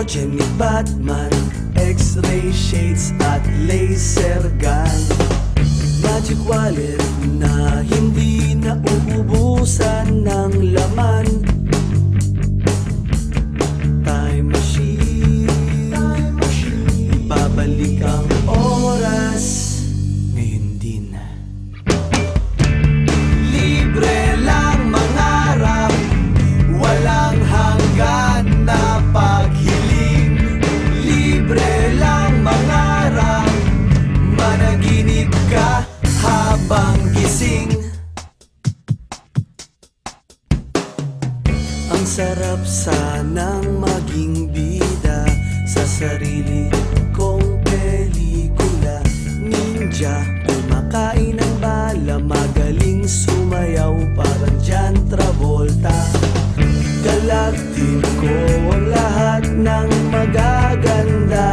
Jenny Batman, X-ray shades at laser gun. Magic wallet na hindi nauubusan ng laman. Time machine, babalik ang oras ngayon din. Libre lang mangarap, walang hanggan na paghiling. Libre lang mangarap, managinip ka habang gising. Ang sarap sanang maging bida sa sarili kong pelikula. Ninja, kumakain ng bala, magaling sumayaw parang John Travolta. Galactic ko ang lahat ng magaganda.